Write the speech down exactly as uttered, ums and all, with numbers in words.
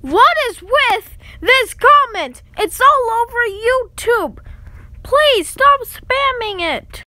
What is with this comment? It's all over YouTube. Please stop spamming it.